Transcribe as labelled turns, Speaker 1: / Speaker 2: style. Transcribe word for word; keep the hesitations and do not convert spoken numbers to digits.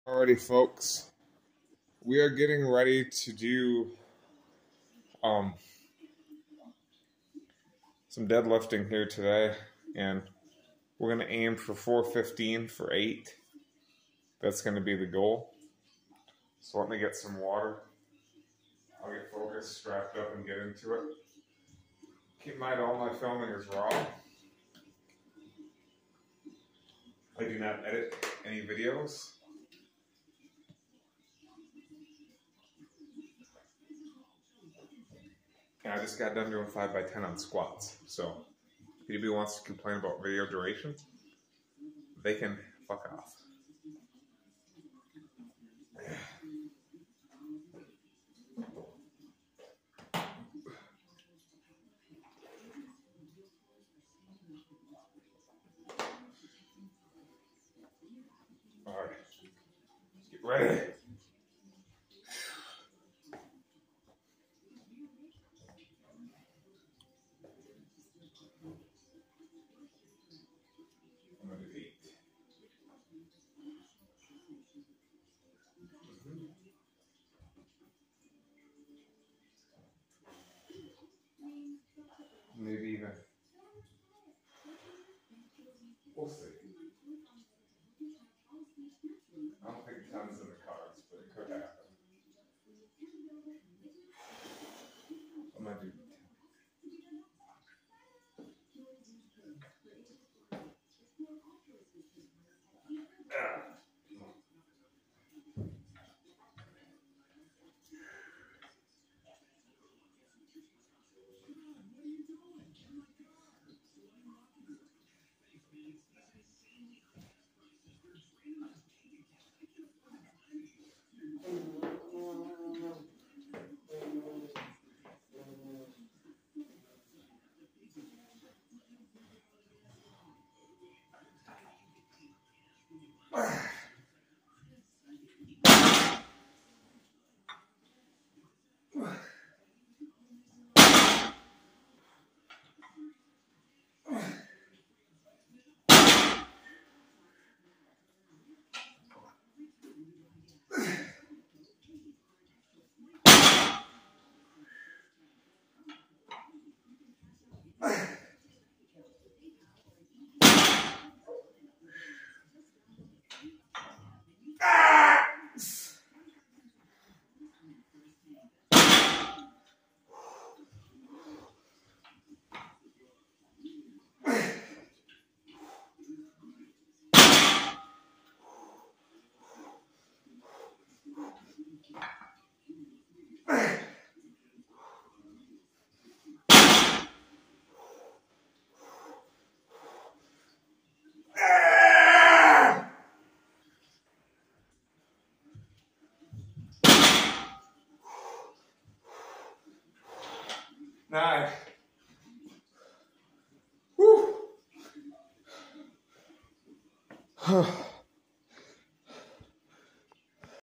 Speaker 1: Alrighty, folks, we are getting ready to do um, some deadlifting here today, and we're going to aim for four fifteen for eight. That's going to be the goal. So let me get some water. I'll get focused, strapped up, and get into it. Keep in mind, all my filming is raw. I do not edit any videos. And I just got done doing five by ten on squats. So if anybody wants to complain about video duration, they can fuck off. Alright, let's get ready. I'm going to do eight. Maybe even. We'll see. I don't think ten's in the cards, but it could happen. I'm gonna do ten. Ah. Nine. Whew.